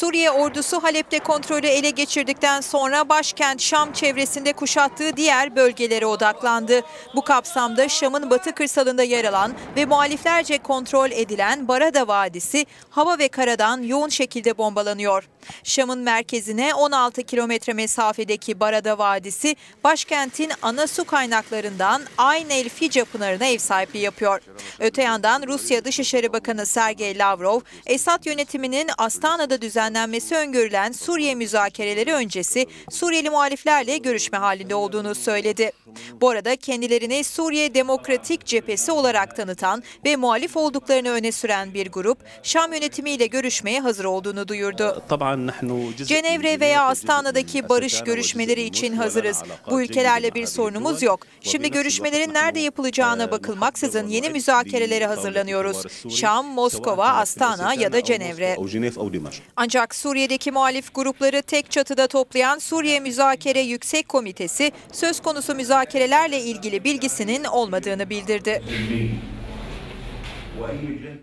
Suriye ordusu Halep'te kontrolü ele geçirdikten sonra başkent Şam çevresinde kuşattığı diğer bölgelere odaklandı. Bu kapsamda Şam'ın batı kırsalında yer alan ve muhaliflerce kontrol edilen Barada Vadisi hava ve karadan yoğun şekilde bombalanıyor. Şam'ın merkezine 16 kilometre mesafedeki Barada Vadisi, başkentin ana su kaynaklarından Ayn el Fice Pınarı'na ev sahipliği yapıyor. Öte yandan Rusya Dışişleri Bakanı Sergey Lavrov, Esad yönetiminin Astana'da düzenlenmesi öngörülen Suriye müzakereleri öncesi Suriyeli muhaliflerle görüşme halinde olduğunu söyledi. Bu arada kendilerini Suriye Demokratik Cephesi olarak tanıtan ve muhalif olduklarını öne süren bir grup, Şam yönetimiyle görüşmeye hazır olduğunu duyurdu. Cenevre veya Astana'daki barış görüşmeleri için hazırız. Bu ülkelerle bir sorunumuz yok. Şimdi görüşmelerin nerede yapılacağına bakılmaksızın yeni müzakerelere hazırlanıyoruz. Şam, Moskova, Astana ya da Cenevre. Ancak Suriye'deki muhalif grupları tek çatıda toplayan Suriye Müzakere Yüksek Komitesi söz konusu müzakerelerle ilgili bilgisinin olmadığını bildirdi.